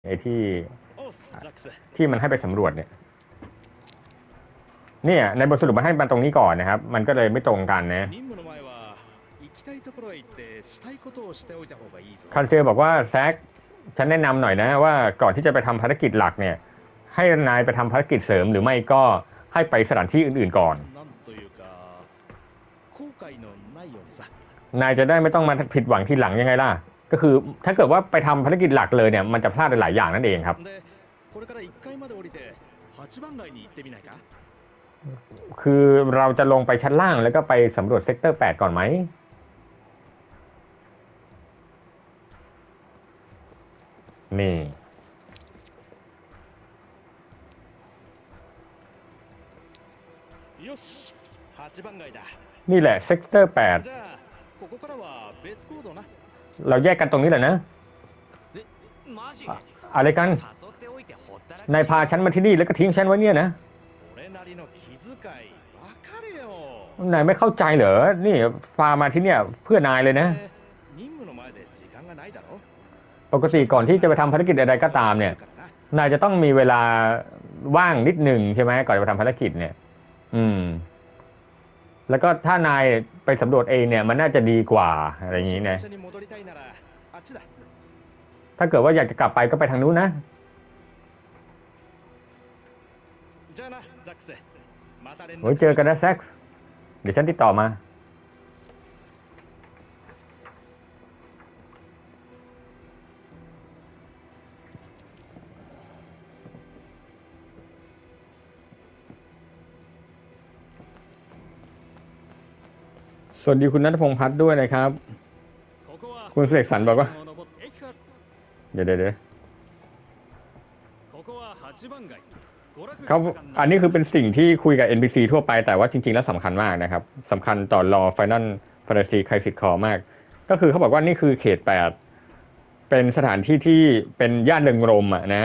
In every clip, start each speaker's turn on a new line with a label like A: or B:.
A: ไอ้ที่มันให้ไปสำรวจเนี่ยในบทสรุปมันให้มันตรงนี้ก่อนนะครับมันก็เลยไม่ตรงกันนะคันเซลบอกว่าแซคฉันแนะนำหน่อยนะว่าก่อนที่จะไปทำภารกิจหลักเนี่ยให้นายไปทำภารกิจเสริมหรือไม่ก็ให้ไปสถานที่อื่นๆก่อนนายจะได้ไม่ต้องมาผิดหวังทีหลังยังไงล่ะก็คือถ้าเกิดว่าไปทำภารกิจหลักเลยเนี่ยมันจะพลาดหลายอย่างนั่นเองครับคือเราจะลงไปชั้นล่างแล้วก็ไปสำรวจเซกเตอร์8ก่อนไหมนี่นี่แหละเซกเตอร์8เราแยกกันตรงนี้แหละนะอะไรกันนายพาฉันมาที่นี่แล้วก็ทิ้งฉันไว้เนี่ยนะนายไม่เข้าใจเหรอนี่พามาที่เนี่ยเพื่อนายเลยนะปกติก่อนที่จะไปทำภารกิจใดๆก็ตามเนี่ยนายจะต้องมีเวลาว่างนิดหนึ่งใช่ไหมก่อนจะไปทำภารกิจเนี่ยแล้วก็ถ้านายไปสำรวจเองเนี่ยมันน่าจะดีกว่าอะไรอย่างนี้นะถ้าเกิดว่าอยากจะกลับไปก็ไปทางนู้นนะไว้เจอกันนะแซคเดี๋ยวฉันติดต่อมาสวัสดีคุณณัฐพงษ์พัฒน์ด้วยนะครับคุณเสกสรรบอกว่าเดี๋ยวเขาอันนี้คือเป็นสิ่งที่คุยกับ NPC ทั่วไปแต่ว่าจริงๆแล้วสำคัญมากนะครับสำคัญต่อ Law Final Fantasy Crisis Core มากก็คือเขาบอกว่านี่คือเขต8เป็นสถานที่ที่เป็นย่านเริงรมย์นะ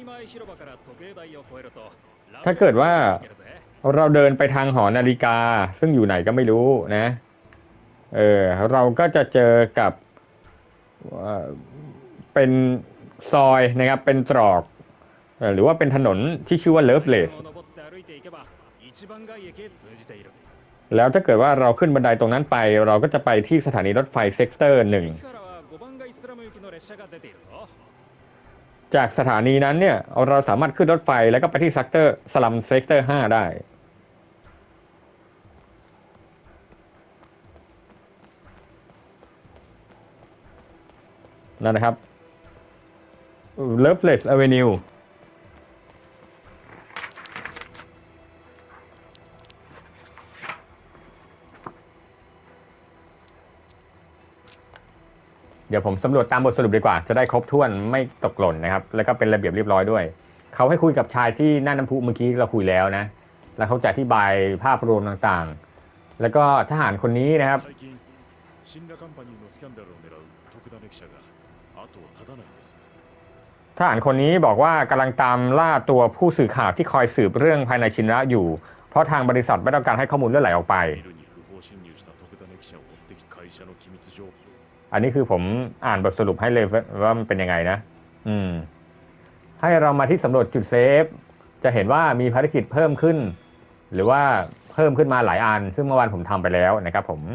A: ถ้าเกิดว่าเราเดินไปทางหอนาฬิกาซึ่งอยู่ไหนก็ไม่รู้นะเราก็จะเจอกับเป็นซอยนะครับเป็นตรอกหรือว่าเป็นถนนที่ชื่อว่า Loveless แล้วถ้าเกิดว่าเราขึ้นบันไดตรงนั้นไปเราก็จะไปที่สถานีรถไฟเซกเตอร์1จากสถานีนั้นเนี่ยเราสามารถขึ้นรถไฟแล้วก็ไปที่สลัมเซกเตอร์5ได้นั่นนะครับ Loveless Avenue เดี๋ยวผมสำรวจตามบทสรุปดีกว่าจะได้ครบถ้วนไม่ตกหล่นนะครับแล้วก็เป็นระเบียบเรียบร้อยด้วยเขาให้คุยกับชายที่หน้าน้ำพุเมื่อกี้เราคุยแล้วนะแล้วเขาจะอธิบายภาพรวมต่างๆแล้วก็ทหารคนนี้นะครับทหารคนนี้บอกว่ากำลังตามล่าตัวผู้สื่อข่าวที่คอยสืบเรื่องภายในชินระอยู่เพราะทางบริษัทไม่ต้องการให้ข้อมูลเลื่อนไหลออกไปอันนี้คือผมอ่านบทสรุปให้เลยว่ามันเป็นยังไงนะให้เรามาที่สำรวจจุดเซฟจะเห็นว่ามีภารกิจเพิ่มขึ้นหรือว่าเพิ่มขึ้นมาหลายอันซึ่งเมื่อวานผมทำไปแล้วนะครับผม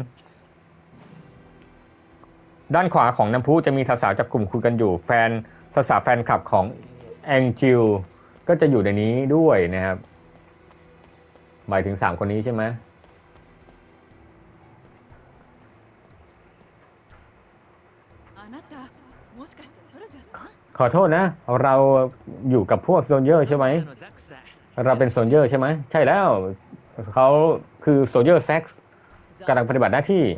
A: ด้านขวาของน้ำพุจะมีสาวๆจับกลุ่มคุยกันอยู่สาวแฟนคลับของแองจิลก็จะอยู่ในนี้ด้วยนะครับหมายถึง3คนนี้ใช่ไหมขอโทษนะเราอยู่กับพวกโซลเยอร์ใช่ไหมเราเป็นโซลเยอร์ใช่ไหมใช่แล้วเขาคือโซลเยอร์แซ็กกำลังปฏิบัติหน้าที่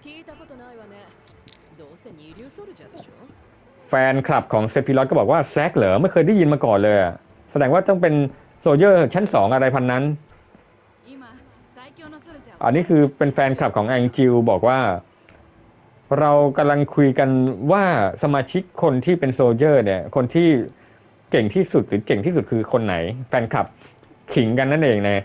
A: แฟนคลับของเซฟิรอสก็บอกว่าแซกเหรอไม่เคยได้ยินมาก่อนเลยแสดงว่าต้องเป็นโซลเยอร์ชั้น2อะไรพันนั้นอันนี้คือเป็นแฟนคลับของแองจิลบอกว่าเรากำลังคุยกันว่าสมาชิกคนที่เป็นโซลเยอร์เนี่ยคนที่เก่งที่สุดหรือเก่งที่สุดคือคนไหนแฟนคลับขิงกันนั่นเองนะ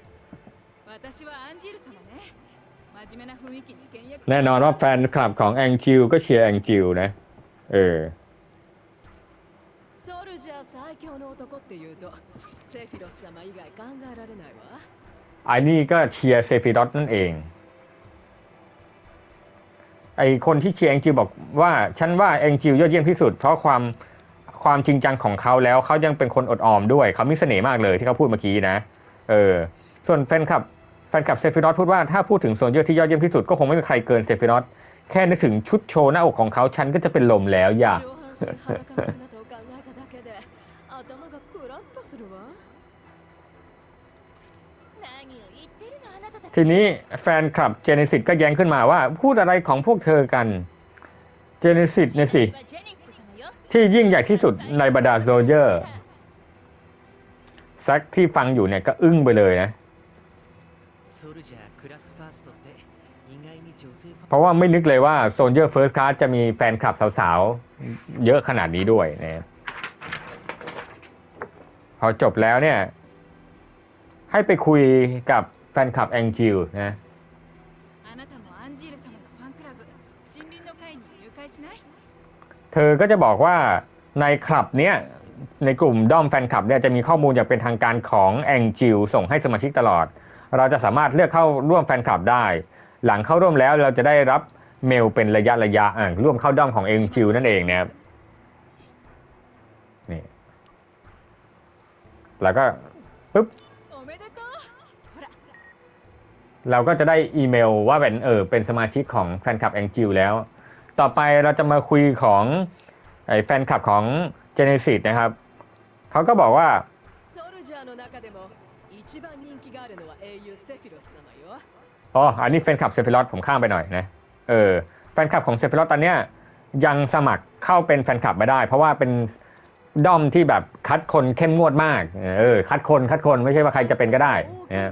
A: แน่นอนว่าแฟนคลับของแองจิลก็เชียร์แองจิลนะอันนี้ก็เชียร์เซฟิรอสนั่นเองไอคนที่เชียร์แองจิลบอกว่าฉันว่าแองจิลยอดเยี่ยมที่สุดเพราะความจริงจังของเขาแล้วเขายังเป็นคนอดออมด้วยเขามีเสน่ห์มากเลยที่เขาพูดเมื่อกี้นะส่วนแฟนคลับเซฟิรอสพูดว่าถ้าพูดถึงโซลเจอร์ที่ยอดเยี่ยมที่สุดก็คงไม่มีใครเกินเซฟิรอสแค่นึกถึงชุดโชว์หน้าอกของเขาฉันก็จะเป็นลมแล้วอย่า ทีนี้แฟนคลับเจเนซิสก็แย้งขึ้นมาว่าพูดอะไรของพวกเธอกันเจเนซิสเนี่ยสิที่ยิ่งใหญ่ที่สุดในบรรดาโซลเจอร์แซคที่ฟังอยู่เนี่ยก็อึ้งไปเลยนะเพราะว่าไม่นึกเลยว่าโซลเจอร์เฟิร์สคลาสจะมีแฟนคลับสาวๆเยอะขนาดนี้ด้วยนะพอจบแล้วเนี่ยให้ไปคุยกับแฟนคลับแองจิลนะเธอก็จะบอกว่าในคลับเนี้ยในกลุ่มด้อมแฟนคลับเนี่ยจะมีข้อมูลอย่างเป็นทางการของแองจิลส่งให้สมาชิกตลอดเราจะสามารถเลือกเข้าร่วมแฟนคลับได้หลังเข้าร่วมแล้วเราจะได้รับเมลเป็นระยะร่วมเข้าด้อมของแองจิลนั่นเองนะครับนี่แล้วก็ปึ๊บเราก็จะได้อีเมลว่าเป็นสมาชิกของแฟนคลับแองจิลแล้วต่อไปเราจะมาคุยของแฟนคลับของเจเนซิสนะครับเขาก็บอกว่าอันนี้แฟนคลับเซฟิรอสผมข้ามไปหน่อยนะแฟนคลับของเซฟิรอสตอนเนี้ยยังสมัครเข้าเป็นแฟนคลับไม่ได้เพราะว่าเป็นด้อมที่แบบคัดคนเข้มงวดมากคัดคนไม่ใช่ว่าใครจะเป็นก็ได้นะ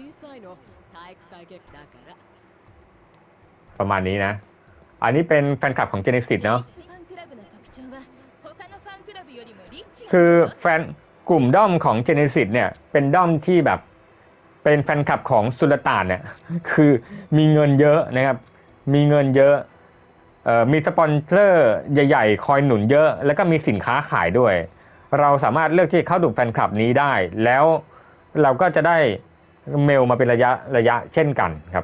A: ประมาณนี้นะอันนี้เป็นแฟนคลับของเจเนซิสเนาะคือแฟนกลุ่มด้อมของเจเนซิสเนี่ยเป็นด้อมที่แบบเป็นแฟนคลับของสุลต่านเนี่ยคือมีเงินเยอะนะครับมีเงินเยอะมีสปอนเซอร์ใหญ่ๆคอยหนุนเยอะแล้วก็มีสินค้าขายด้วยเราสามารถเลือกที่เข้าดูแฟนคลับนี้ได้แล้วเราก็จะได้เมลมาเป็นระยะเช่นกันครับ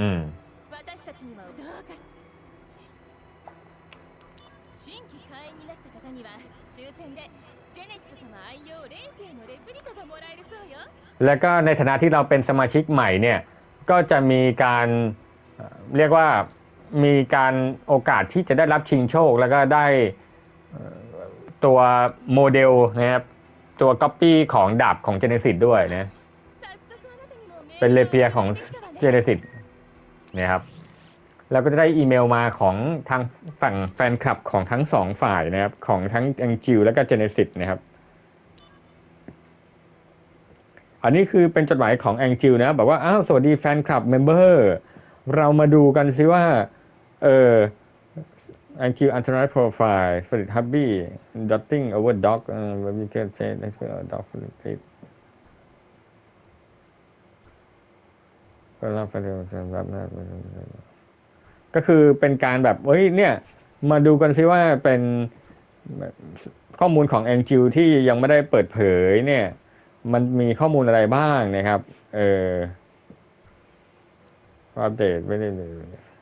A: แล้วก็ในฐานะที่เราเป็นสมาชิกใหม่เนี่ยก็จะมีการเรียกว่ามีการโอกาสที่จะได้รับชิงโชคแล้วก็ได้ตัวโมเดลนะครับตัวก๊อปปี้ของดาบของเจเนซิสด้วยนะเป็นเลเปียของเจเนซิสนะครับแล้วก็จะได้อีเมลมาของทางฝั่งแฟนคลับของทั้งสองฝ่ายนะครับของทั้งแองจิลและก็เจเนซิสนะครับอันนี้คือเป็นจดหมายของแองจิลนะบอกว่าสวัสดีแฟนคลับเมมเบอร์เรามาดูกันซิว่าแองจิลอันตรายโปรไฟล์สปิริตฮับบี้ดอตติ้งโอเวอร์ด็อกวิเคเชนด็อกฟิลิปก็รับไปเร็วรับหน้าก็คือเป็นการแบบเนี่ยมาดูกันซิว่าเป็นข้อมูลของแองจิลที่ยังไม่ได้เปิดเผยเนี่ยมันมีข้อมูลอะไรบ้างนะครับอัปเดตไม่ได้เลย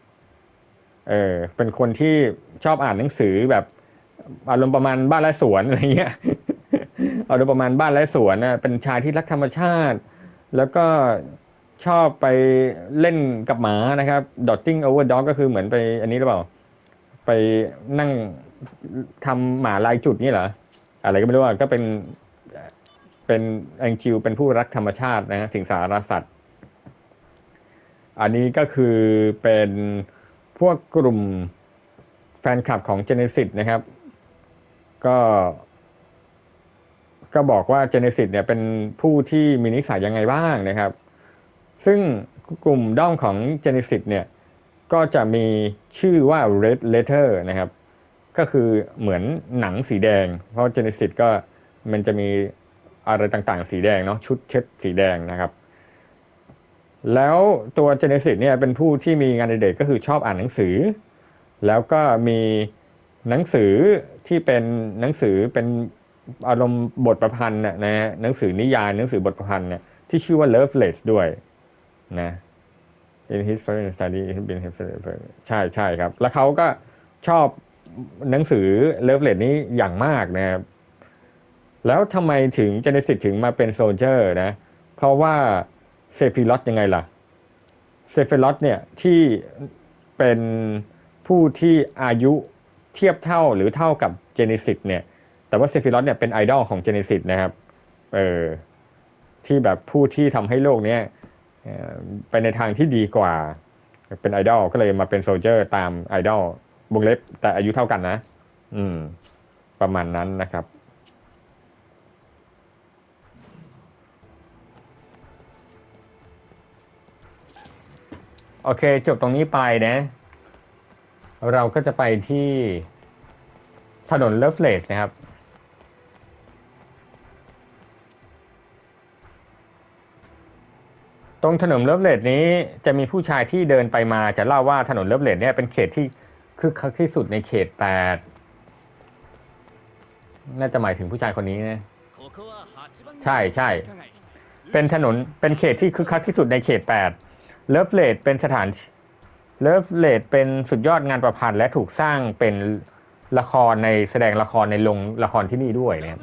A: เป็นคนที่ชอบอ่านหนังสือแบบอารมณ์ประมาณบ้านและสวนอะไรเงี้ยอารมณ์ประมาณบ้านและสวนนะเป็นชายที่รักธรรมชาติแล้วก็ชอบไปเล่นกับหมานะครับ dotting over dog ก็คือเหมือนไปอันนี้หรือเปล่าไปนั่งทำหมาลายจุดนี่เหรออะไรก็ไม่รู้ก็เป็นแองจิลเป็นผู้รักธรรมชาตินะสิงสารสัตว์อันนี้ก็คือเป็นพวกกลุ่มแฟนคลับของเจเนซิสนะครับก็บอกว่าเจเนซิสเนี่ยเป็นผู้ที่มีนิสัยยังไงบ้างนะครับซึ่งกลุ่มด้อมของเจเนซิสเนี่ยก็จะมีชื่อว่า Red Letter นะครับก็คือเหมือนหนังสีแดงเพราะเจเนซิสก็มันจะมีอะไรต่างๆสีแดงเนาะชุดเชิ้ตสีแดงนะครับแล้วตัวเจเนซิสเนี่ยเป็นผู้ที่มีงานอดิเรกก็คือชอบอ่านหนังสือแล้วก็มีหนังสือที่เป็นหนังสือเป็นอารมณ์บทประพันธ์น่ะนะหนังสือนิยายหนังสือบทประพันธ์เนี่ยที่ชื่อว่า Loveless ด้วยนะ in his foreign study in been his ใช่ใช่ครับแล้วเขาก็ชอบหนังสือ Loveless นี้อย่างมากนะครับแล้วทำไมถึงเจเนซิสถึงมาเป็นโซลเจอร์นะเพราะว่าเซฟิรอสยังไงล่ะ เซเฟรอตเนี่ยที่เป็นผู้ที่อายุเทียบเท่าหรือเท่ากับเจเนซิสเนี่ยแต่ว่าเซฟิรอตเนี่ยเป็นไอดอลของเจเนซิสนะครับเออที่แบบผู้ที่ทำให้โลกเนี้ยไปในทางที่ดีกว่าเป็นไอดอลก็เลยมาเป็นโซลเจอร์ตามไอดอลวงเล็บแต่อายุเท่ากันนะอืมประมาณนั้นนะครับโอเคจบตรงนี้ไปนะเราก็จะไปที่ถนนเลิฟเลดนะครับ ตรงถนนเลิฟเลดนี้จะมีผู้ชายที่เดินไปมาจะเล่าว่าถนนเลิฟเลดเนี่ยเป็นเขตที่คึกคักที่สุดในเขตแปดน่าจะหมายถึงผู้ชายคนนี้นะใช่ใช่เป็นถนนเป็นเขตที่คึกคักที่สุดในเขตแปดเลิฟเลดเป็นสถานเลิฟเลดเป็นสุดยอดงานประพันธ์และถูกสร้างเป็นละครในแสดงละครในโรงละครที่นี่ด้วยเนี่ย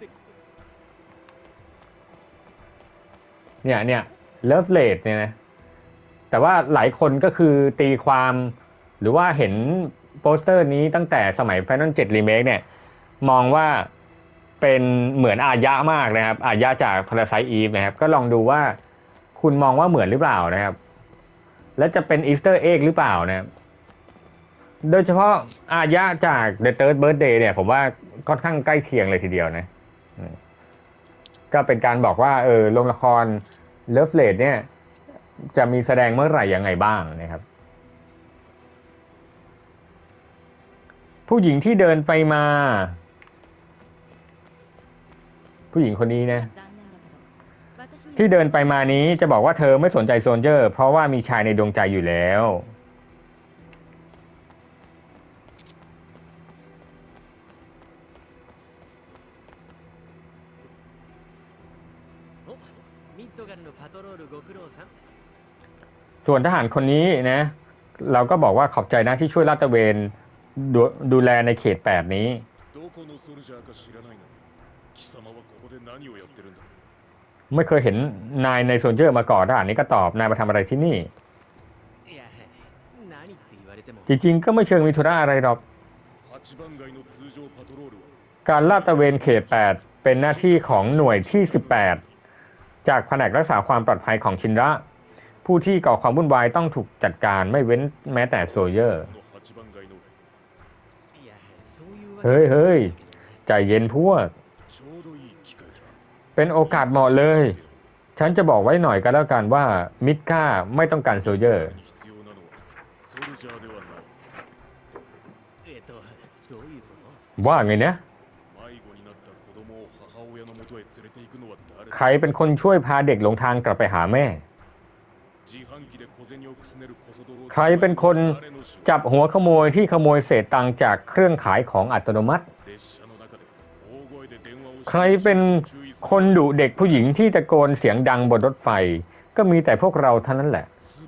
A: เนี่ยเลิฟเลดเนี่ยนะ แต่ว่าหลายคนก็คือตีความหรือว่าเห็นโปสเตอร์นี้ตั้งแต่สมัย Final 7 Remake เนี่ยมองว่าเป็นเหมือนอายะมากนะครับอายะจาก Parasite Eve นะครับก็ลองดูว่าคุณมองว่าเหมือนหรือเปล่านะครับและจะเป็นอีสเตอร์เอ็กหรือเปล่านะครับโดยเฉพาะอายะจาก The Third Birthday เนี่ยผมว่าค่อนข้างใกล้เคียงเลยทีเดียวนะก็เป็นการบอกว่าโรงละคร Love Rate เนี่ยจะมีแสดงเมื่อไหร่ยังไงบ้างนะครับผู้หญิงที่เดินไปมาผู้หญิงคนนี้นะที่เดินไปมานี้จะบอกว่าเธอไม่สนใจโซลเจอร์เพราะว่ามีชายในดวงใจอยู่แล้วส่วนทหารคนนี้นะเราก็บอกว่าขอบใจนะที่ช่วยลาดตระเวนดูดูแลในเขตแปดนี้ไม่เคยเห็นนายในโซลเจอร์มาก่อนทหารนี้ก็ตอบนายมาทำอะไรที่นี่จริงๆก็ไม่เชิงมีธุระอะไรหรอกการลาดตระเวนเขตแปดเป็นหน้าที่ของหน่วยที่18จากแผนกรักษาความปลอดภัยของชินระผู้ที่ก่อความวุ่นวายต้องถูกจัดการไม่เว้นแม้แต่โซลเจอร์เฮ้ยเฮ้ยใจเย็นพวกเป็นโอกาสเหมาะเลยฉันจะบอกไว้หน่อยก็แล้วกันว่ามิดก้าไม่ต้องการโซลเจอร์ว่าไงนะใครเป็นคนช่วยพาเด็กหลงทางกลับไปหาแม่ใครเป็นคนจับหัวขโมยที่ขโมยเศษตังค์จากเครื่องขายของอัตโนมัติใครเป็นคนดุเด็กผู้หญิงที่ตะโกนเสียงดังบนรถไฟก็มีแต่พวกเราเท่านั้นแหละ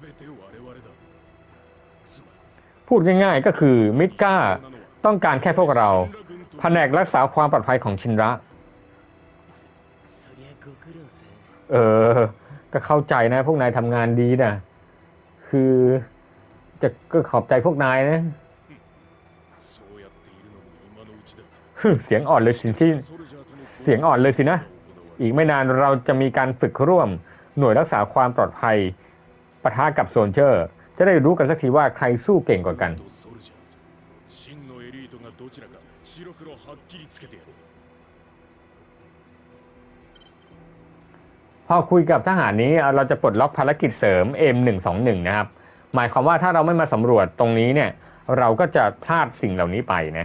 A: พูดง่ายๆก็คือมิดก้าต้องการแค่พวกเราแผนกรักษาความปลอดภัยของชินระเออก็เข้าใจนะพวกนายทำงานดีนะคือจะก็ขอบใจพวกนายนะเสียงอ่อนเลยสิที่เสียงอ่อนเลยสินะอีกไม่นานเราจะมีการฝึกร่วมหน่วยรักษาความปลอดภัยปะทะกับโซลเจอร์จะได้รู้กันสักทีว่าใครสู้เก่งกว่ากันพอคุยกับทหารนี้เราจะปลดล็อกภารกิจเสริม M121 นะครับหมายความว่าถ้าเราไม่มาสำรวจตรงนี้เนี่ยเราก็จะพลาดสิ่งเหล่านี้ไปนะ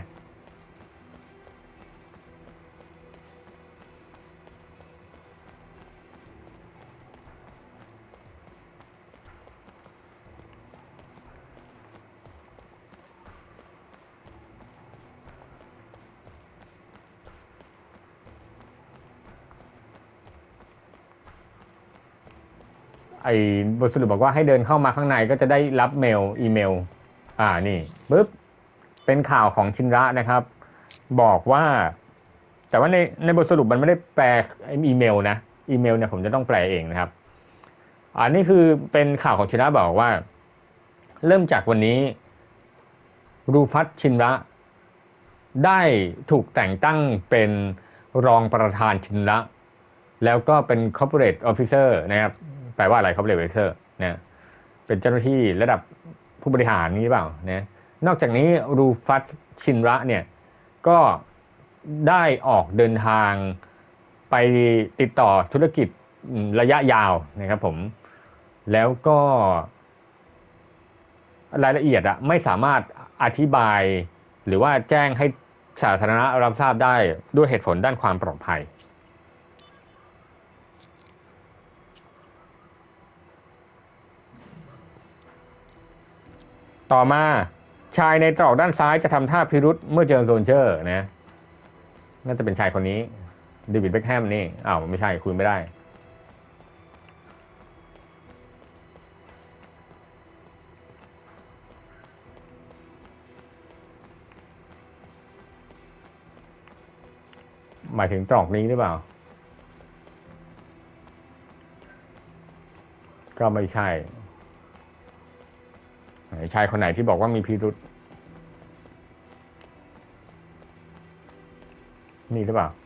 A: ไอ้บทสรุปบอกว่าให้เดินเข้ามาข้างในก็จะได้รับอีเมลนี่ปึ๊บเป็นข่าวของชินระนะครับบอกว่าแต่ว่าในบทสรุปมันไม่ได้แปลอีเมลนะอีเมลเนี่ยผมจะต้องแปลเองนะครับอันนี้คือเป็นข่าวของชินระบอกว่าเริ่มจากวันนี้รูฟัตชินระได้ถูกแต่งตั้งเป็นรองประธานชินระแล้วก็เป็น corporate officer นะครับแปลว่าอะไร corporate officer นะเป็นเจ้าหน้าที่ระดับผู้บริหารนี้เปล่านะนอกจากนี้รูฟัตชินระเนี่ยก็ได้ออกเดินทางไปติดต่อธุรกิจระยะยาวนะครับผมแล้วก็รายละเอียดไม่สามารถอธิบายหรือว่าแจ้งให้สาธารณะรับทราบได้ด้วยเหตุผลด้านความปลอดภัยต่อมาชายในตรอกด้านซ้ายจะทำท่าพิรุษเมื่อเจอโซนเจอร์นะน่าจะเป็นชายคนนี้เดวิดเบ็คแฮมนี่ไม่ใช่คุยไม่ได้หมายถึงตรอกนี้หรือเปล่าก็ไม่ใช่ชายคนไหนที่บอกว่ามีพิรุษนี่หรือเปล่า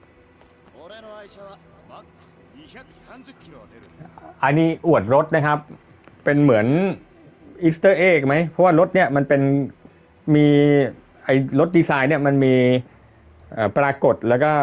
A: อันนี้อวดรถนะครับเป็นเหมือนอีสเตอร์เอ็กไหมเพราะว่ารถเนี่ยมันเป็นมีไอ้รถดีไซน์เนี่ยมันมีปรากฏแล้วก็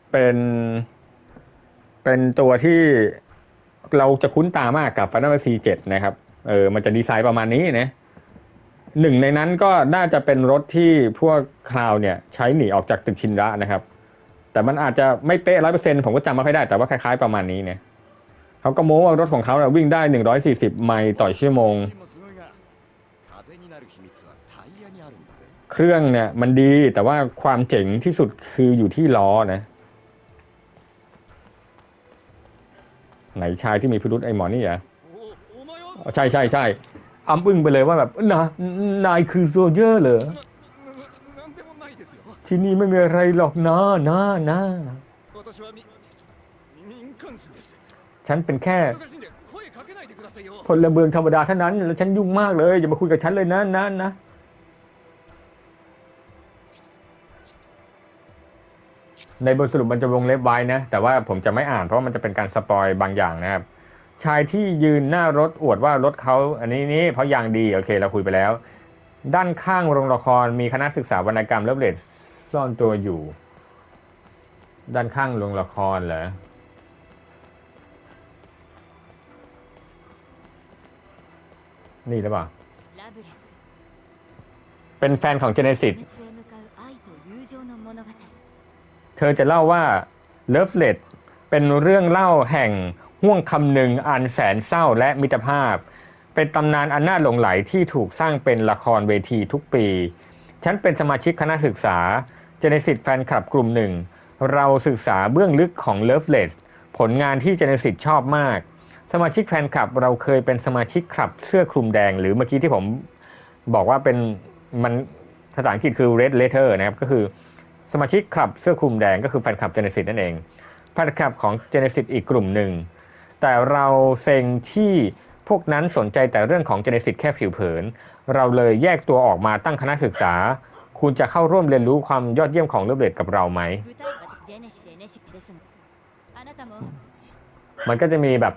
A: เป็นตัวที่เราจะคุ้นตามากกับ Final Fantasy 7นะครับมันจะดีไซน์ประมาณนี้นะหนึ่งในนั้นก็น่าจะเป็นรถที่พวกคลาวเนี่ยใช้หนีออกจากตึกชินระนะครับแต่มันอาจจะไม่เป๊ะ 100% ผมก็จำไม่ค่อยได้แต่ว่าคล้ายๆประมาณนี้เนี่ยเขาก็โม้ว่ารถของเขาวิ่งได้140ไมล์ต่อชั่วโมงเครื่องเนี่ยมันดีแต่ว่าความเจ๋งที่สุดคืออยู่ที่ล้อนะไหนชายที่มีพิรุธไอ้หมอนี่เหรอใช่ใช่ใช่อ้ำอึ้งไปเลยว่าแบบนายคือโซลเจอร์เหรอที่นี่ไม่มีอะไรหรอกนะฉันเป็นแค่พลเมืองธรรมดาเท่านั้นแล้วฉันยุ่งมากเลยอย่ามาคุยกับฉันเลยนะในบทสรุปมันจะวงเล็บไว้นะแต่ว่าผมจะไม่อ่านเพราะมันจะเป็นการสปอยบางอย่างนะครับชายที่ยืนหน้ารถอวดว่ารถเขาอันนี้เพราะยางดีโอเคเราคุยไปแล้วด้านข้างโรงละครมีคณะศึกษาวรรณกรรมเลิฟเลดซ่อนตัวอยู่ด้านข้างโรงละครเหรอนี่หรือเปล่าเป็นแฟนของเจเนซิสเธอจะเล่าว่าเลิฟเลดเป็นเรื่องเล่าแห่งห่วงคำหนึ่งอันแสนเศร้าและมิตรภาพเป็นตำนานอันน่าหลงไหลที่ถูกสร้างเป็นละครเวทีทุกปีฉันเป็นสมาชิกคณะศึกษาเจเนซิสแฟนคลับกลุ่มหนึ่งเราศึกษาเบื้องลึกของเลิฟเลดผลงานที่เจเนซิสชอบมากสมาชิกแฟนคลับเราเคยเป็นสมาชิกคลับเสื้อคลุมแดงหรือเมื่อกี้ที่ผมบอกว่าเป็นมันภาษาอังกฤษคือ red letter นะครับก็คือสมาชิกคลับเสื้อคลุมแดงก็คือแฟนคลับเจเนซิสนั่นเองแฟนคลับของเจเนซิสอีกกลุ่มหนึ่งแต่เราเซ็งที่พวกนั้นสนใจแต่เรื่องของเจเนซิสแค่ผิวเผินเราเลยแยกตัวออกมาตั้งคณะศึกษาคุณจะเข้าร่วมเรียนรู้ความยอดเยี่ยมของเลิฟเลดกับเราไหมมันก็จะมีแบบ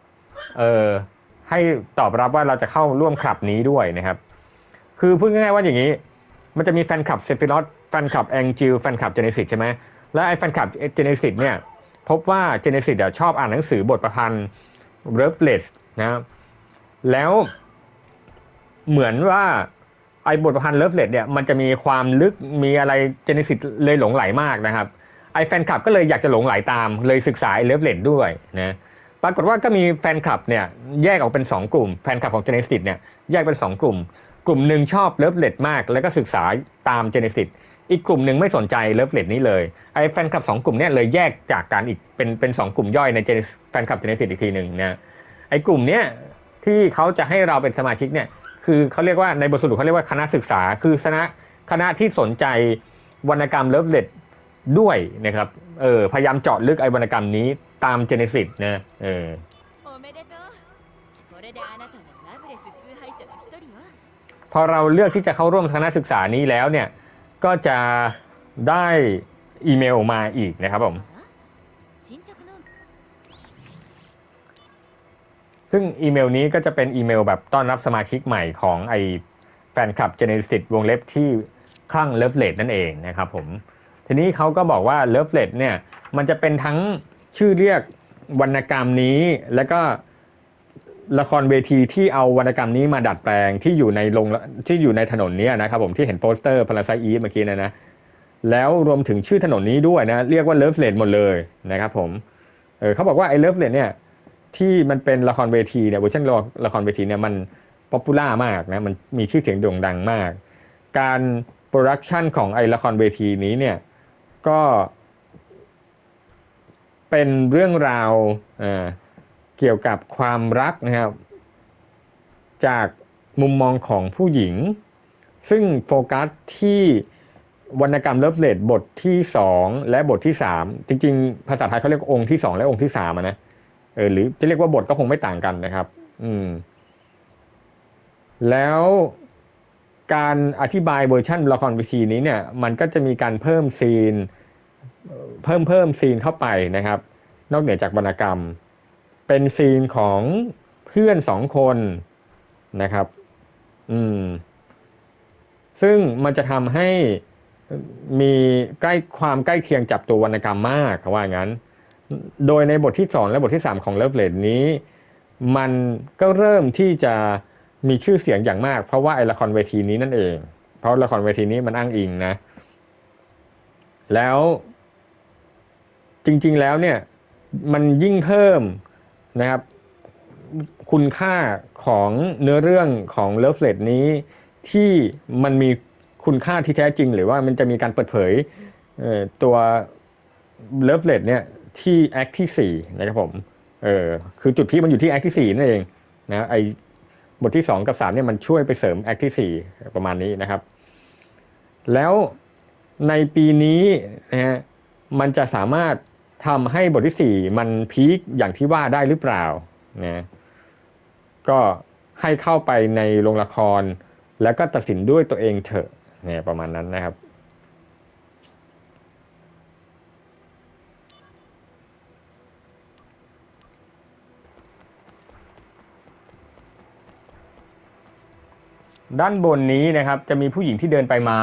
A: ให้ตอบรับว่าเราจะเข้าร่วมคลับนี้ด้วยนะครับคือพูดง่ายๆว่าอย่างนี้มันจะมีแฟนคลับเซฟิรอสแฟนคลับแองจิลแฟนคลับเจเนซิสใช่ไหมและไอ้แฟนคลับเจเนซิสเนี่ยพบว่าเจเนซิสชอบอ่านหนังสือบทประพันธ์เลิฟเลดนะแล้วเหมือนว่าไอ้บทประพันธ์เลิฟเลดเนี่ยมันจะมีความลึกมีอะไรเจเนซิสเลยหลงไหลมากนะครับไอ้แฟนคลับก็เลยอยากจะหลงไหลตามเลยศึกษาเลิฟเลดด้วยนะปรากฏว่าก็มีแฟนคลับเนี่ยแยกออกเป็น2กลุ่มแฟนคลับของเจเนซิสเนี่ยแยกเป็น2กลุ่มกลุ่มหนึ่งชอบเลิฟเลดมากแล้วก็ศึกษาตามเจเนซิสอีกกลุ่มหนึ่งไม่สนใจเลิฟเลดนี้เลยไอ้แฟนคลับ2กลุ่มเนี่ยเลยแยกจากกันอีกเป็น2กลุ่มย่อยในแฟนคลับเจเนซิสอีกทีหนึ่งนะไอ้กลุ่มเนี้ยที่เขาจะให้เราเป็นสมาชิกเนี่ยคือเขาเรียกว่าในบทสรุปเขาเรียกว่าคณะศึกษาคือคณะที่สนใจวรรณกรรมเลิฟเลตด้วยนะครับพยายามเจาะลึกไอ้วรรณกรรมนี้ตามเจเนซิสนะพอเราเลือกที่จะเข้าร่วมคณะศึกษานี้แล้วเนี่ยก็จะได้อีเมลมาอีกนะครับผมซึ่งอีเมลนี้ก็จะเป็นอีเมลแบบต้อนรับสมาชิกใหม่ของไอแฟนคลับ Genesis วงเล็บที่คลั่งเลิฟเลตนั่นเองนะครับผมทีนี้เขาก็บอกว่าเลิฟเลตเนี่ยมันจะเป็นทั้งชื่อเรียกวรรณกรรมนี้แล้วก็ละครเวทีที่เอาวรรณกรรมนี้มาดัดแปลงที่อยู่ในถนนนี้นะครับผมที่เห็นโปสเตอร์พาราไซอีฟเมื่อกี้นะแล้วรวมถึงชื่อถนนนี้ด้วยนะเรียกว่าเลิฟเลตหมดเลยนะครับผมเขาบอกว่าไอ้เลิฟเลตเนี่ยที่มันเป็นละครเวทีเนี่ยเวอร์ชันละครเวทีเนี่ยมันป๊อปปูล่ามากนะมันมีชื่อเสียงโด่งดังมากการโปรดักชันของไอ้ละครเวทีนี้เนี่ยก็เป็นเรื่องราวเกี่ยวกับความรักนะครับจากมุมมองของผู้หญิงซึ่งโฟกัสที่วรรณกรรมเลิฟเลตบทที่2และบทที่3จริงๆภาษาไทยเขาเรียกองค์ที่2และองค์ที่3นะหรือจะเรียกว่าบทก็คงไม่ต่างกันนะครับแล้วการอธิบายเวอร์ชันละครเวทีนี้เนี่ยมันก็จะมีการเพิ่มซีนเข้าไปนะครับนอกเหนือจากวรรณกรรมเป็นซีนของเพื่อน2คนนะครับซึ่งมันจะทำให้มีความใกล้เคียงจับตัววรรณกรรมมากว่างั้นโดยในบทที่2และบทที่3ของเลิฟเลตนี้มันก็เริ่มที่จะมีชื่อเสียงอย่างมากเพราะว่าไอ้ละครเวทีนี้นั่นเองเพราะละครเวทีนี้มันอ้างอิงนะแล้วจริงๆแล้วเนี่ยมันยิ่งเพิ่มนะครับคุณค่าของเนื้อเรื่องของเลิฟเลตนี้ที่มันมีคุณค่าที่แท้จริงหรือว่ามันจะมีการเปิดเผยตัวเลิฟเลตเนี่ยที่แอคที่4นะครับผมคือจุดพีคมันอยู่ที่แอคที่4นั่นเองนะไอบทที่2กับ3เนี่ยมันช่วยไปเสริมแอคที่4ประมาณนี้นะครับแล้วในปีนี้นะฮะมันจะสามารถทำให้บทที่4มันพีคอย่างที่ว่าได้หรือเปล่านะก็ให้เข้าไปในโรงละครแล้วก็ตัดสินด้วยตัวเองเถอะเนี่ยประมาณนั้นนะครับด้านบนนี้นะครับจะมีผู้หญิงที่เดินไปมา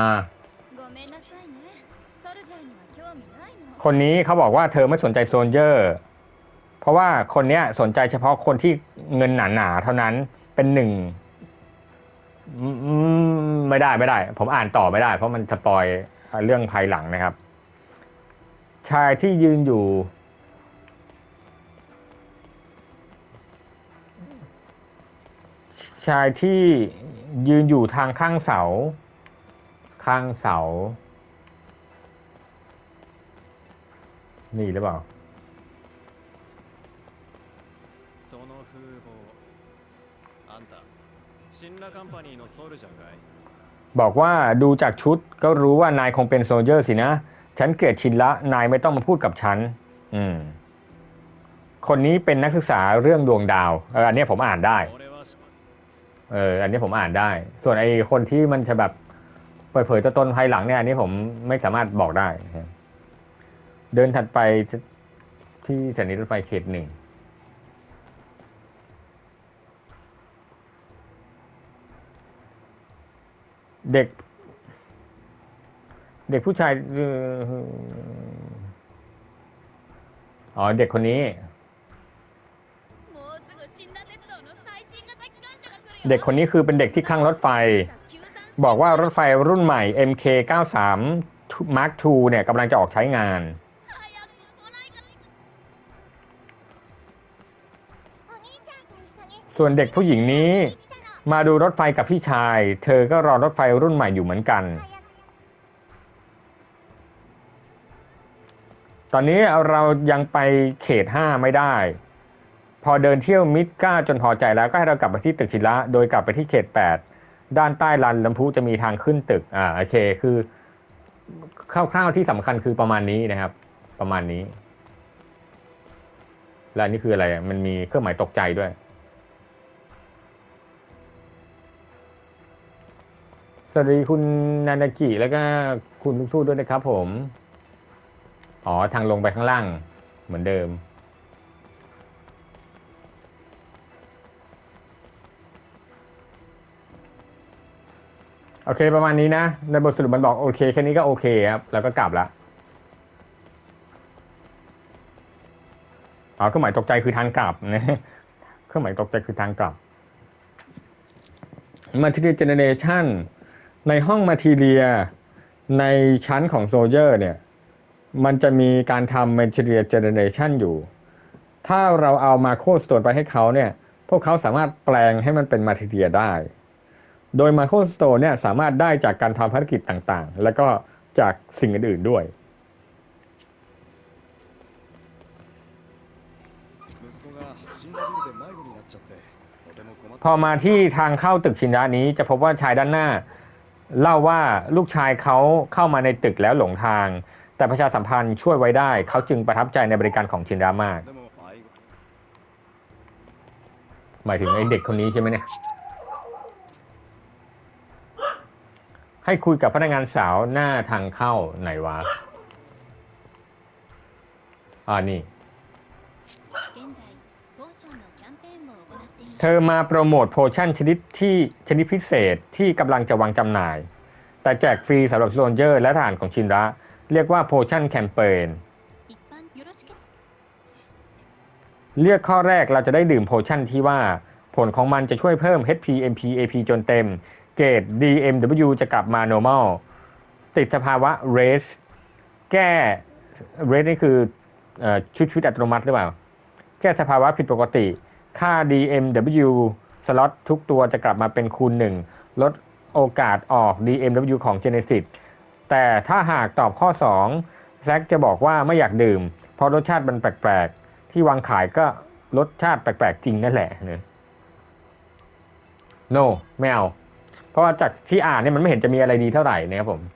A: คนนี้เขาบอกว่าเธอไม่สนใจโซลเจอร์เพราะว่าคนเนี้ยสนใจเฉพาะคนที่เงินหนาๆเท่านั้นเป็นหนึ่งไม่ได้ผมอ่านต่อไม่ได้เพราะมันสปอยเรื่องภายหลังนะครับชายที่ยืนอยู่ทางข้างเสานี่หรือเปล่าบอกว่าดูจากชุดก็รู้ว่านายคงเป็นโซลเจอร์สินะฉันเกลียดชินละนายไม่ต้องมาพูดกับฉันคนนี้เป็นนักศึกษาเรื่องดวงดาวอันนี้ผมอ่านได้อันนี้ผมอ่านได้ส่วนไอ้คนที่มันจะแบบเปิดเผยตัวตนภายหลังเนี่ยอันนี้ผมไม่สามารถบอกได้เดินถัดไปที่สถานีรถไฟเขต1เด็กผู้ชายเด็กคนนี้คือเป็นเด็กที่ข้างรถไฟบอกว่ารถไฟรุ่นใหม่ MK93 Mark II เนี่ยกำลังจะออกใช้งานส่วนเด็กผู้หญิงนี้มาดูรถไฟกับพี่ชายเธอก็รอรถไฟรุ่นใหม่อยู่เหมือนกันตอนนี้เรายังไปเขต5ไม่ได้เพพอเดินเที่ยวมิดก้าจนพอใจแล้วก็ให้เรากลับไปที่ตึกชิระโดยกลับไปที่เขต8ด้านใต้ลานลำพูจะมีทางขึ้นตึกโอเคคือคร่าวๆที่สำคัญคือประมาณนี้นะครับประมาณนี้และนี่คืออะไรมันมีเครื่องหมายตกใจด้วยสวัสดีคุณนานากิแล้วก็คุณทุกทูด้วยนะครับผมทางลงไปข้างล่างเหมือนเดิมโอเคประมาณนี้นะในบทสรุปมันบอกโอเคแค่นี้ก็โอเคครับแล้วก็กลับละเครื่องหมายตกใจคือทางกลับนะเครื่องหมายตกใจคือทางกลับ Material Generation ในห้อง Material ในชั้นของ Soldier เนี่ยมันจะมีการทำ Material Generation อยู่ถ้าเราเอา Macro Stone ไปให้เขาเนี่ยพวกเขาสามารถแปลงให้มันเป็น Material ได้โดย Macro Stone เนี่ยสามารถได้จากการทำภารกิจต่างๆแล้วก็จากสิ่งอื่นๆด้วยพอมาที่ทางเข้าตึกชินระนี้จะพบว่าชายด้านหน้าเล่าว่าลูกชายเขาเข้ามาในตึกแล้วหลงทางแต่ประชาสัมพันธ์ช่วยไว้ได้เขาจึงประทับใจในบริการของชินระมากหมายถึงไอ้เด็กคนนี้ใช่ไหมเนี่ยให้คุยกับพนักงานสาวหน้าทางเข้าไหนวะนี่เธอมาโปรโมทโพชั่นชนิดพิเศษที่กำลังจะวางจำหน่ายแต่แจกฟรีสำหรับโซลเจอร์และทหารของชินระเรียกว่าโพชั่นแคมเปญเลือกข้อแรกเราจะได้ดื่มโพชั่นที่ว่าผลของมันจะช่วยเพิ่ม HP MP AP จนเต็มเกรด DMW จะกลับมา normal ติดสภาวะ race แก้ race นี่คือชุดอัตโนมัติหรือเปล่าแก้สภาวะผิดปกติค่า DMW สล็อตทุกตัวจะกลับมาเป็นคูณ1ลดโอกาสออก DMW ของ Genesis แต่ถ้าหากตอบข้อ2แซคจะบอกว่าไม่อยากดื่มเพราะรสชาติมันแปลกๆที่วางขายก็รสชาติแปลกๆจริงนั่นแหละเนี่ย no ไม่เอาเพราะว่าจากที่อ่านเนี่ยมันไม่เห็นจะมีอะไรดีเท่าไหร่นะครับผม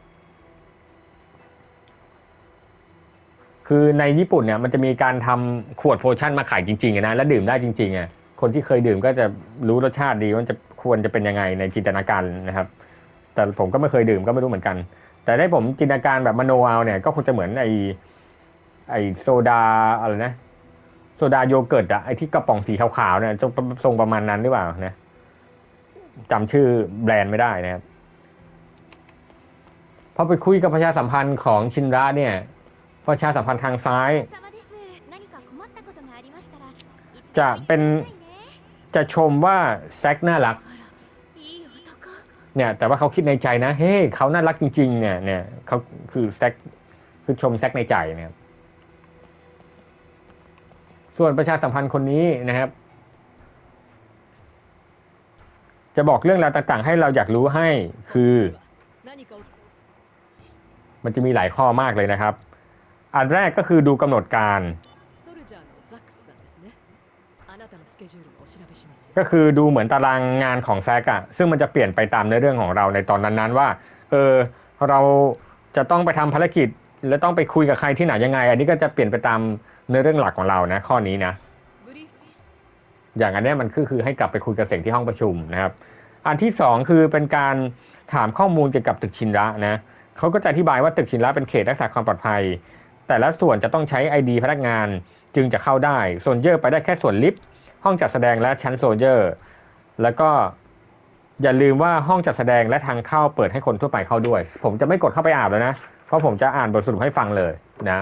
A: คือในญี่ปุ่นเนี่ยมันจะมีการทำขวดโพชั่นมาขายจริงๆนะแล้วดื่มได้จริงๆคนที่เคยดื่มก็จะรู้รสชาติดีว่าจะควรจะเป็นยังไงในจินตนาการนะครับแต่ผมก็ไม่เคยดื่มก็ไม่รู้เหมือนกันแต่ได้ผมจินตนาการแบบมโนเอาเนี่ยก็คงจะเหมือนไอโซดาอะไรนะโซดาโยเกิร์ตไอที่กระป๋องสีขาวๆเนี่ยทรงประมาณนั้นหรือเปล่านะจำชื่อแบรนด์ไม่ได้นะครับพอไปคุยกับประชาสัมพันธ์ของชินระเนี่ยประชาสัมพันธ์ทางซ้ายจะชมว่าแซคน่ารักเนี่ยแต่ว่าเขาคิดในใจนะเฮ้เขาน่ารักจริงๆเนี่ยเขาคือแซคคือชมแซคในใจเนี่ยส่วนประชาสัมพันธ์คนนี้นะครับจะบอกเรื่องราวต่างๆให้เราอยากรู้ให้คือมันจะมีหลายข้อมากเลยนะครับอันแรกก็คือดูกำหนดการก็คือดูเหมือนตารางงานของแซกซึ่งมันจะเปลี่ยนไปตามในเรื่องของเราในตอนนั้นๆว่าเราจะต้องไปทำภารกิจและต้องไปคุยกับใครที่ไหนยังไงอันนี้ก็จะเปลี่ยนไปตามเนื้อเรื่องหลักของเรานะข้อนี้นะอย่างอันนี้มันคือให้กลับไปคุยกับเสียงที่ห้องประชุมนะครับอันที่2คือเป็นการถามข้อมูลเกี่ยวกับตึกชินระนะเขาก็จะอธิบายว่าตึกชินระเป็นเขตรักษาความปลอดภัยแต่ละส่วนจะต้องใช้ ID พนักงานจึงจะเข้าได้โซลเจอร์ไปได้แค่ส่วนลิฟต์ห้องจัดแสดงและชั้นโซลเจอร์แล้วก็อย่าลืมว่าห้องจัดแสดงและทางเข้าเปิดให้คนทั่วไปเข้าด้วยผมจะไม่กดเข้าไปอ่านแล้วนะเพราะผมจะอ่านบทสรุปให้ฟังเลยนะ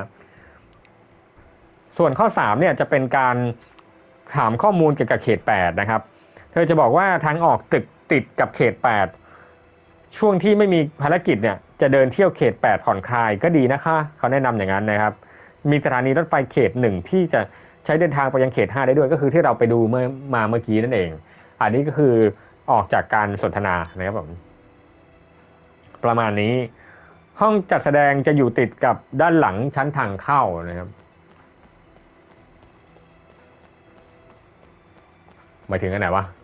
A: ส่วนข้อ3เนี่ยจะเป็นการถามข้อมูลเกี่ยวกับเขต8นะครับเธอจะบอกว่าทางออกตึกติดกับเขต8ช่วงที่ไม่มีภารกิจเนี่ยจะเดินเที่ยวเขต8ผ่อนคลายก็ดีนะคะเขาแนะนำอย่างนั้นนะครับมีสถานีรถไฟเขต1ที่จะใช้เดินทางไปยังเขต5ได้ด้วยก็คือที่เราไปดูเมื่อกี้นั่นเองอันนี้ก็คือออกจากการสนทนานะครับผมประมาณนี้ห้องจัดแสดงจะอยู่ติดกับด้านหลังชั้นทางเข้านะครับมายถึงอันไหนวะ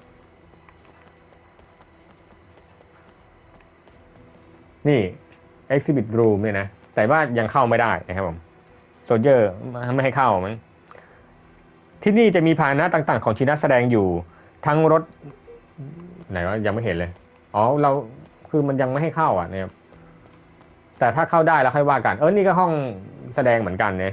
A: นี่ Exhibit Room เนี่ยนะแต่ว่ายังเข้าไม่ได้นะครับผมโซลเจอร์ไม่ให้เข้ามันที่นี่จะมีพาหนะต่างๆของชีนักแสดงอยู่ทั้งรถไหนวะยังไม่เห็นเลยอ๋อเราคือมันยังไม่ให้เข้าอ่ะเนี่ยแต่ถ้าเข้าได้แล้วค่อยว่ากันนี่ก็ห้องแสดงเหมือนกันเนี่ย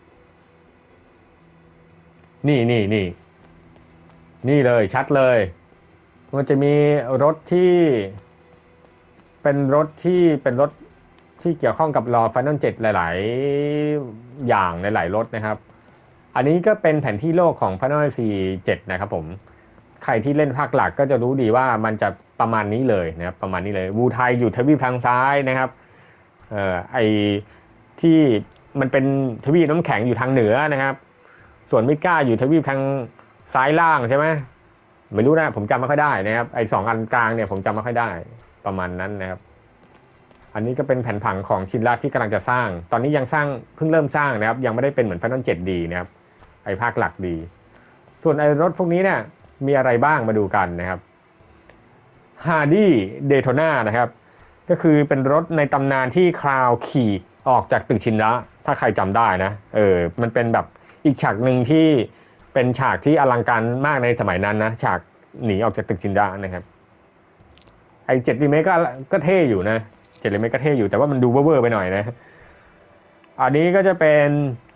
A: นี่เลยชัดเลยมันจะมีรถที่เป็นรถที่เกี่ยวข้องกับรอ Final 7หลายๆอย่างในหลายรถนะครับอันนี้ก็เป็นแผนที่โลกของ Final Fantasy 7นะครับผมใครที่เล่นภาคหลักก็จะรู้ดีว่ามันจะประมาณนี้เลยนะครับประมาณนี้เลยวูไทยอยู่ทวีปทางซ้ายนะครับไอที่มันเป็นทวีปน้ำแข็งอยู่ทางเหนือนะครับส่วนมิก้าอยู่ทวีปทางซ้ายล่างใช่ไหมไม่รู้นะผมจำไม่ค่อยได้นะครับไอ2 อันกลางเนี่ยผมจำไม่ค่อยได้ประมาณนั้นนะครับอันนี้ก็เป็นแผนผังของชินราที่กำลังจะสร้างตอนนี้ยังสร้างเพิ่งเริ่มสร้างนะครับยังไม่ได้เป็นเหมือน Final 7 ดีนะครับไอภาคหลักดีส่วนไอรถพวกนี้เนี่ยมีอะไรบ้างมาดูกันนะครับ Hardy Daytona นะครับก็คือเป็นรถในตำนานที่คราวขี่ออกจากตึกชินระถ้าใครจำได้นะมันเป็นแบบอีกฉากหนึ่งที่เป็นฉากที่อลังการมากในสมัยนั้นนะฉากหนีออกจากตึกชินระนะครับไอ7 รีเมคก็เท่อยู่นะ7 รีเมคก็เท่อยู่แต่ว่ามันดูเวอร์ไปหน่อยนะอันนี้ก็จะเป็น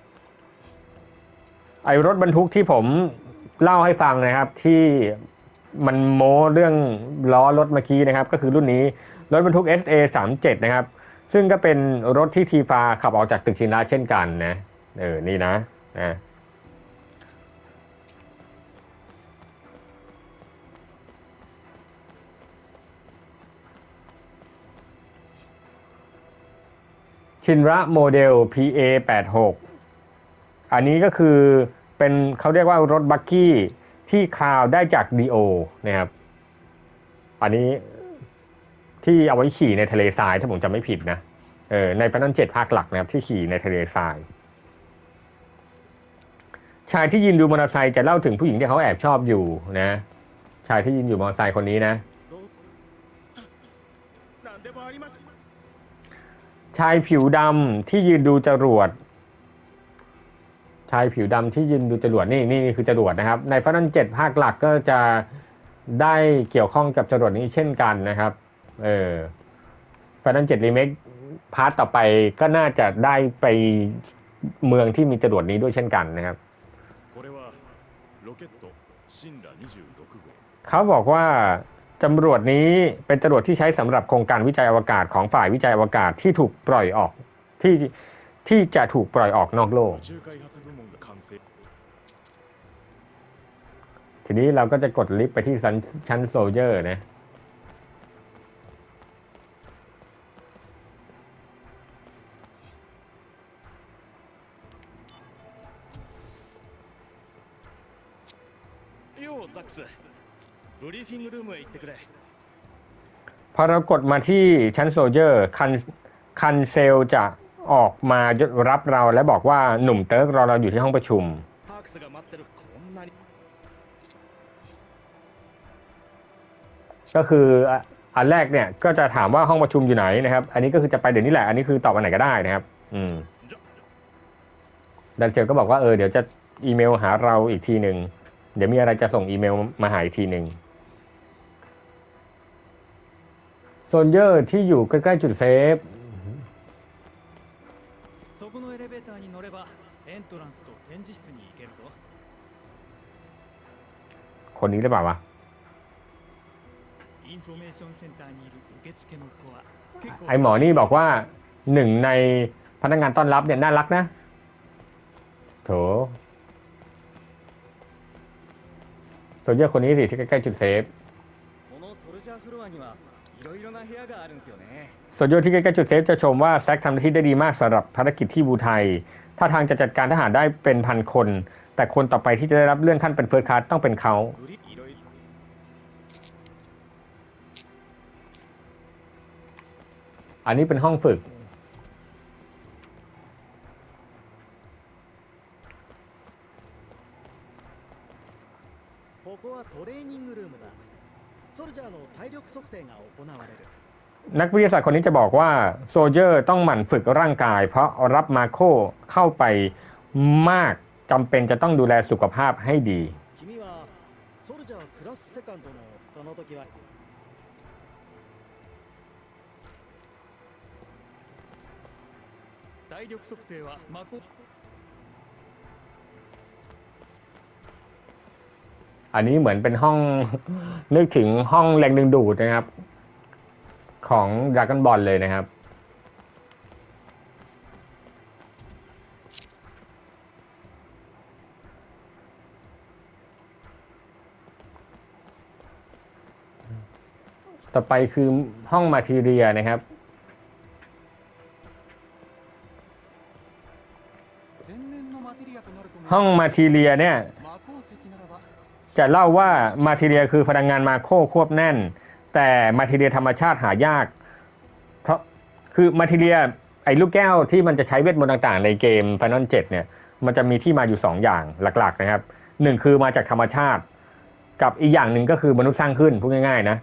A: ไอรถบรรทุกที่ผมเล่าให้ฟังนะครับที่มันโม้เรื่องล้อรถเมื่อกี้นะครับก็คือรุ่นนี้รถบรรทุก SA37 นะครับซึ่งก็เป็นรถที่ทีฟาขับออกจากตึกชินระเช่นกันนะนี่นะชินระโมเดล PA86 อันนี้ก็คือเป็นเขาเรียกว่ารถบักกี้ที่คราวได้จากดีโอนะครับอันนี้ที่เอาไว้ขี่ในทะเลทรายถ้าผมจำไม่ผิดนะในFinal 7ภาคหลักนะครับที่ขี่ในทะเลทรายชายที่ยืนดูมอเตอร์ไซค์จะเล่าถึงผู้หญิงที่เขาแอบชอบอยู่นะชายที่ยืนอยู่มอเตอร์ไซค์คนนี้นะชายผิวดำที่ยืนดูจรวดชายผิวดำที่ยืนดูจรวดนี่คือจรวดนะครับในFinal 7ภาคหลักก็จะได้เกี่ยวข้องกับจรวดนี้เช่นกันนะครับFinal 7 Remake พาร์ทต่อไปก็น่าจะได้ไปเมืองที่มีจรวดนี้ด้วยเช่นกันนะครับเขาบอกว่าจรวดนี้เป็นจรวดที่ใช้สำหรับโครงการวิจัยอวกาศของฝ่ายวิจัยอวกาศที่ถูกปล่อยออกที่จะถูกปล่อยออกนอกโลกทีนี้เราก็จะกดลิฟต์ไปที่ชั้นโซลเจอร์นะพอเรากดมาที่ชั้นโซลเจอร์คันเซลจะออกมารับเราและบอกว่าหนุ่มเติร์กรอเราอยู่ที่ห้องประชุมก็คืออันแรกเนี่ยก็จะถามว่าห้องประชุมอยู่ไหนนะครับอันนี้ก็คือจะไปเดี๋ยวนี้แหละอันนี้คือตอบอันไหนก็ได้นะครับดันเซลก็บอกว่าเดี๋ยวจะอีเมลหาเราอีกทีหนึ่งเดี๋ยวมีอะไรจะส่งอีเมลมาหาอีกทีหนึ่งโซลเจอร์ที่อยู่ใกล้ๆจุดเซฟคนนี้หรือเปล่าวะไอหมอนี่บอกว่าหนึ่งในพนักงานต้อนรับเนี่ยน่ารักนะโถโซลเจอร์คนนี้สิที่ใกล้ๆจุดเซฟโซลเจอร์ที่ใกล้ๆจุดเซฟจะชมว่าแซคทำหน้าที่ได้ดีมากสำหรับภารกิจที่บูไทยถ้าทางจะจัดการทหารได้เป็นพันคนแต่คนต่อไปที่จะได้รับเลื่อนขั้นเป็นเฟิร์สคลาสต้องเป็นเขาอันนี้เป็นห้องฝึก
B: こはトレーニングルームだソルジャーの体力測定が行われる
A: นักวิทยาศาสตร์คนนี้จะบอกว่าโซลเจอร์ต้องหมั่นฝึกร่างกายเพราะรับมาโคเข้าไปมากจำเป็นจะต้องดูแลสุขภาพให้ดี
B: 君はソルジャークラスセカンドのその時は
C: 体力測定はマコ
A: อันนี้เหมือนเป็นห้อง นึกถึงห้องแรงดึงดูดนะครับของดราก้อนบอลเลยนะครับต่อไปคือห้องมาทีเรียนะครับห้องมาทีเรียเนี่ยจะเล่าว่ามาทีเรียคือพลังงานมาโคควบแน่นแต่มาทีเรียธรรมชาติหายากเพราะคือมาทีเรียไอ้ลูกแก้วที่มันจะใช้เวทมนต์ต่างๆในเกม Final 7เนี่ยมันจะมีที่มาอยู่2อย่างหลักๆนะครับ1คือมาจากธรรมชาติกับอีกอย่างหนึ่งก็คือมนุษย์สร้างขึ้นพูดง่ายๆนะ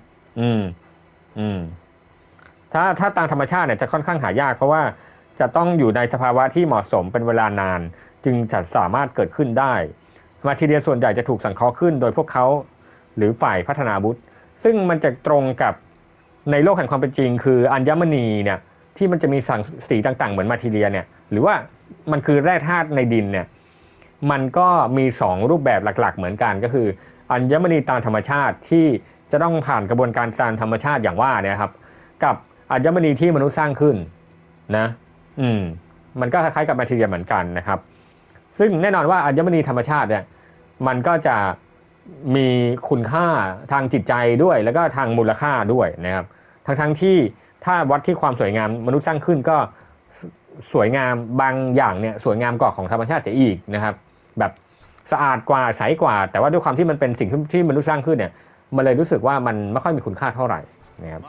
A: ถ้าตามธรรมชาติเนี่ยจะค่อนข้างหายากเพราะว่าจะต้องอยู่ในสภาวะที่เหมาะสมเป็นเวลานานจึงจะสามารถเกิดขึ้นได้มาทีเรียส่วนใหญ่จะถูกสังเคราะห์ขึ้นโดยพวกเขาหรือฝ่ายพัฒนาอาวุธซึ่งมันจะตรงกับในโลกแห่งความเป็นจริงคืออัญมณีเนี่ยที่มันจะมีสีต่างๆเหมือนมาทีเรียเนี่ยหรือว่ามันคือแร่ธาตุในดินเนี่ยมันก็มี2รูปแบบหลักๆเหมือนกันก็คืออัญมณีตามธรรมชาติที่จะต้องผ่านกระบวนการตามธรรมชาติอย่างว่าเนี่ยครับกับอัญมณีที่มนุษย์สร้างขึ้นนะมันก็คล้ายๆกับมาทีเรียเหมือนกันนะครับซึ่งแน่นอนว่าอัญมณีธรรมชาติเนี่ยมันก็จะมีคุณค่าทางจิตใจด้วยแล้วก็ทางมูลค่าด้วยนะครับทั้งที่ถ้าวัดที่ความสวยงามมนุษย์สร้างขึ้นก็สวยงามบางอย่างเนี่ยสวยงามกว่าของธรรมชาติเสียอีกนะครับแบบสะอาดกว่าใสกว่าแต่ว่าด้วยความที่มันเป็นสิ่งที่มนุษย์สร้างขึ้นเนี่ยมันเลยรู้สึกว่ามันไม่ค่อยมีคุณค่าเท่าไหร่นะครับ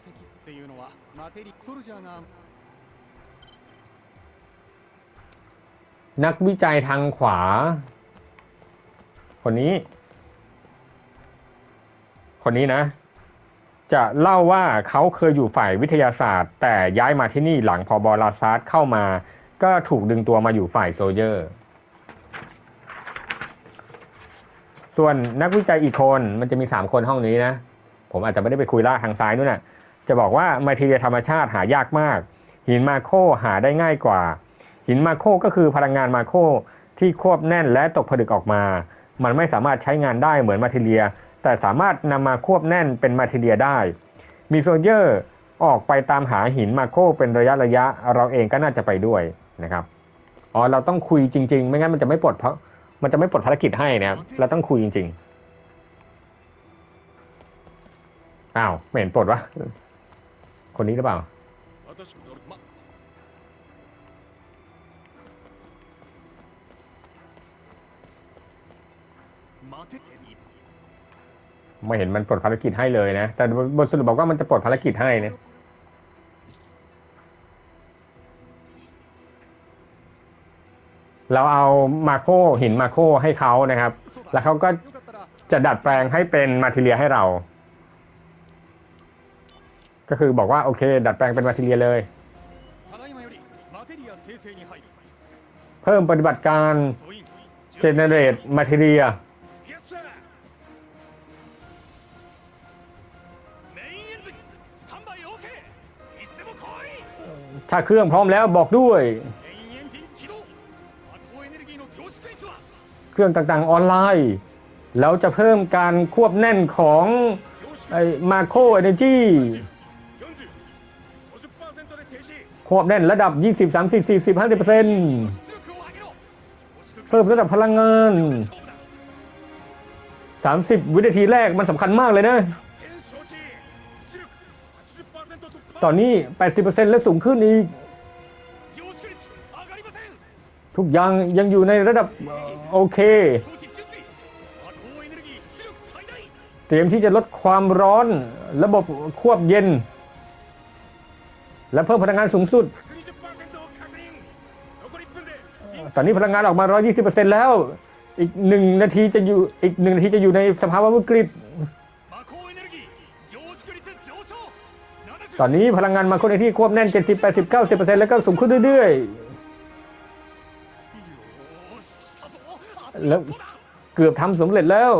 A: นักวิจัยทางขวาคนนี้นะจะเล่าว่าเขาเคยอยู่ฝ่ายวิทยาศาสตร์แต่ย้ายมาที่นี่หลังผบ.ลาซาร์เข้ามาก็ถูกดึงตัวมาอยู่ฝ่ายโซลเจอร์ส่วนนักวิจัยอีกคนมันจะมี3คนห้องนี้นะผมอาจจะไม่ได้ไปคุยล่าทางซ้ายนู่นน่ะจะบอกว่ามาทีเรียธรรมชาติหายากมากหินมาโคหาได้ง่ายกว่าหินมาโคก็คือพลังงานมาโคที่ควบแน่นและตกผลึกออกมามันไม่สามารถใช้งานได้เหมือนมาทีเรียแต่สามารถนำมาควบแน่นเป็นมาทีเรียได้มีโซลเจอร์ออกไปตามหาหินมาโคเป็นระยะเราเองก็น่าจะไปด้วยนะครับเราต้องคุยจริงๆไม่งั้นมันจะไม่ปลดภารกิจให้นะครับเราต้องคุยจริงๆอ้าวไม่เห็นปลดวะคนนี้หรือเปล่าไม่เห็นมันปลดภารกิจให้เลยนะแต่บทสรุปบอกว่ามันจะปลดภารกิจให้นะเราเอามาโคหินมาโคให้เขานะครับแล้วเขาก็จะดัดแปลงให้เป็นมาทีเรียให้เราก็คือบอกว่าโอเคดัดแปลงเป็นมาทีเรียเลยเพิ่มปฏิบัติการเจเนเรตมาทีเรียถ้าเครื่องพร้อมแล้วบอกด้วยเครื่องต่างๆออนไลน์แล้วจะเพิ่มการควบแน่นของมาโคเอเนจีควบแน่นระดับ20 30 40 50% เพิ่มระดับพลังงาน30 วินาทีแรกมันสำคัญมากเลยนะตอนนี้ 80% และสูงขึ้นอีกทุกอย่างยังอยู่ในระดับโอเคเตรียมที่จะลดความร้อนระบบควบเย็นและเพิ่มพลังงานสูงสุดตอนนี้พลังงานออกมา 120% แล้วอีกหนึ่งนาทีจะอยู่อีกหนึ่งนาทีจะอยู่ในสภาวะวิกฤตตอนนี้พลังงานมาคนในที่ควบแน่น70 80 90% แล้วก็สูงขึ้นเรื่อยๆแล้วเกือบทำสำเร็จแล้ว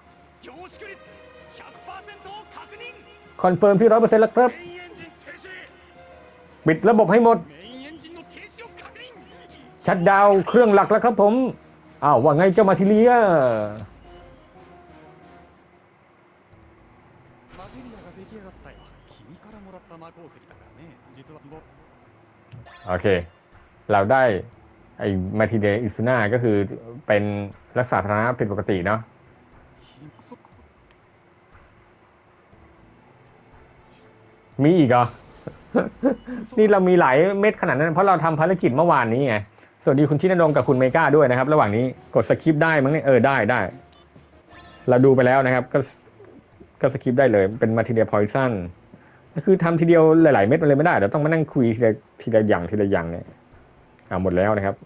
A: คอนเฟิร์มที่ 100% แล้วครับปิดระบบให้หมดชัตดาวน์เครื่องหลักแล้วครับผมอ้าวว่าไงเจ้ามาทิเลียโอเคเราได้ไอ้มาทิเลียอิซุน่าก็คือเป็นรักษาธารณะผิดปกติเนาะมีอีกเหรอ นี่เรามีหลายเม็ดขนาดนั้นเพราะเราทำภารกิจเมื่อวานนี้ไงสวัสดีคุณชินดงกับคุณเมกาด้วยนะครับระหว่างนี้กดสคิปได้มั้งเนี่ยได้เราดูไปแล้วนะครับก็สคิปได้เลยเป็นมาทีเดียพอยซันคือทำทีเดียวหลายๆเม็ดมันเลยไม่ได้เดี๋ยวต้องมานั่งคุยทีละอย่างเนี่ยหมดแล้วนะครับ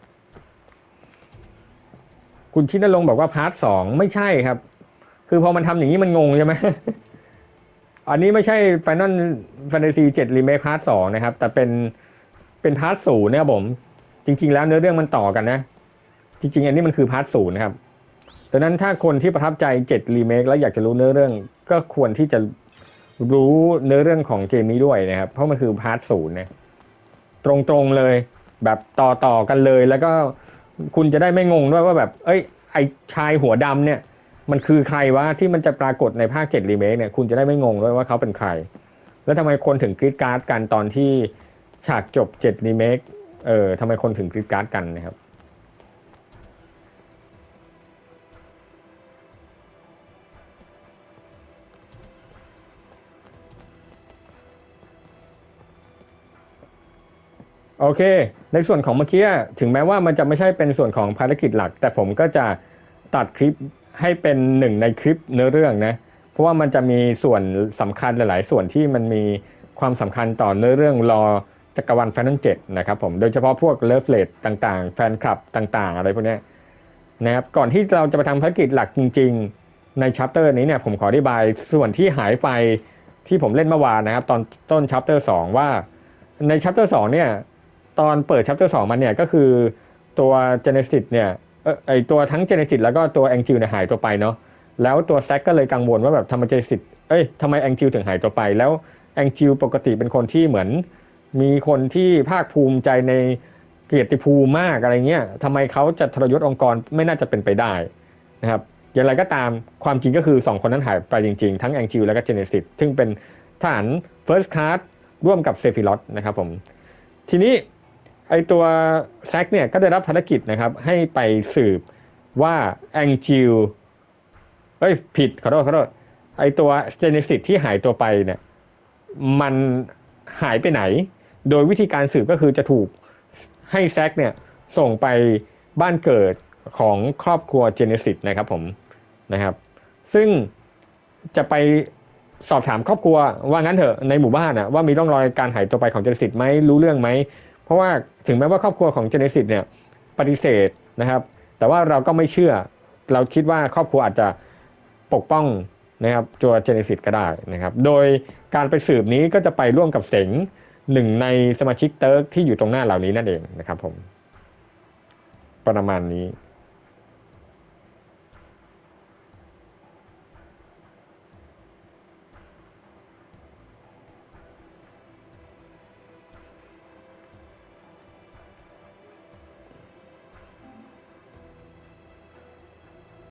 A: คุณชินดงบอกว่าพาร์ท 2ไม่ใช่ครับคือพอมันทำอย่างนี้มันงงใช่ไหม อันนี้ไม่ใช่ Final Fantasy 7 Remake Part 2นะครับแต่เป็นพาร์ท 0นะครับผมจริงๆแล้วเนื้อเรื่องมันต่อกันนะจริงๆอันนี้มันคือพาร์ท 0นะครับดังนั้นถ้าคนที่ประทับใจ7 Remake แล้วอยากจะรู้เนื้อเรื่องก็ควรที่จะรู้เนื้อเรื่องของเกมนี้ด้วยนะครับเพราะมันคือพาร์ท 0นะตรงๆเลยแบบต่อกันเลยแล้วก็คุณจะได้ไม่งงด้วยว่าแบบไอ้ชายหัวดำเนี่ยมันคือใครวะที่มันจะปรากฏในภาค7 Remake เนี่ยคุณจะได้ไม่งงด้วยว่าเขาเป็นใครแล้วทำไมคนถึงกรี๊ดกราร์ดกันตอนที่ฉากจบ7 Remake ทำไมคนถึงกรี๊ดกราร์ดกันนะครับโอเคในส่วนของเมื่อกี้ถึงแม้ว่ามันจะไม่ใช่เป็นส่วนของภารกิจหลักแต่ผมก็จะตัดคลิปให้เป็นหนึ่งในคลิปเนื้อเรื่องนะเพราะว่ามันจะมีส่วนสำคัญหลายๆส่วนที่มันมีความสำคัญต่อเนื้อเรื่องรอจักรวรรดิ Final 7นะครับผมโดยเฉพาะพวกเลิฟเลดต่างๆแฟนคลับต่างๆอะไรพวกนี้นะครับก่อนที่เราจะไปทำภารกิจหลักจริงๆในชัปเตอร์นี้เนี่ยผมขออธิบายส่วนที่หายไปที่ผมเล่นเมื่อวานนะครับตอนต้นชัปเตอร์2ว่าในชัปเตอร์2เนี่ยตอนเปิดชัปเตอร์2มาเนี่ยก็คือตัว Genesis เนี่ยไอตัวทั้ง Genesis แล้วก็ตัวแองจิลเนี่ยหายตัวไปเนาะแล้วตัวแซกก็เลยกังวลว่าแบบทำไม Genesis ทำไมแองจิลถึงหายตัวไปแล้วแองจิลปกติเป็นคนที่เหมือนมีคนที่ภาคภูมิใจในเกียรติภูมิมากอะไรเงี้ยทำไมเขาจะทรยศองค์กรไม่น่าจะเป็นไปได้นะครับอย่างไรก็ตามความจริงก็คือ2คนนั้นหายไปจริงๆทั้งแองจิลแล้วก็ Genesis ซึ่งเป็นทหาร First Class ร่วมกับเซฟิรอสนะครับผมทีนี้ไอตัวแซกเนี่ยก็ได้รับภารกิจนะครับให้ไปสืบว่าแองจิลผิดขอโทษไอตัวเจเนซิสที่หายตัวไปเนี่ยมันหายไปไหนโดยวิธีการสืบก็คือจะถูกให้แซกเนี่ยส่งไปบ้านเกิดของครอบครัวเจเนซิสนะครับผมนะครับซึ่งจะไปสอบถามครอบครัวว่างั้นเถอะในหมู่บ้านว่ามีร่องรอยการหายตัวไปของเจเนซิสไหมรู้เรื่องไหมเพราะว่าถึงแม้ว่าครอบครัวของเจเนซิสเนี่ยปฏิเสธนะครับแต่ว่าเราก็ไม่เชื่อเราคิดว่าครอบครัวอาจจะปกป้องนะครับตัวเจเนซิสก็ได้นะครับโดยการไปสืบนี้ก็จะไปร่วมกับเสงหนึ่งในสมาชิกเติร์กที่อยู่ตรงหน้าเหล่านี้นั่นเองนะครับผมประมาณนี้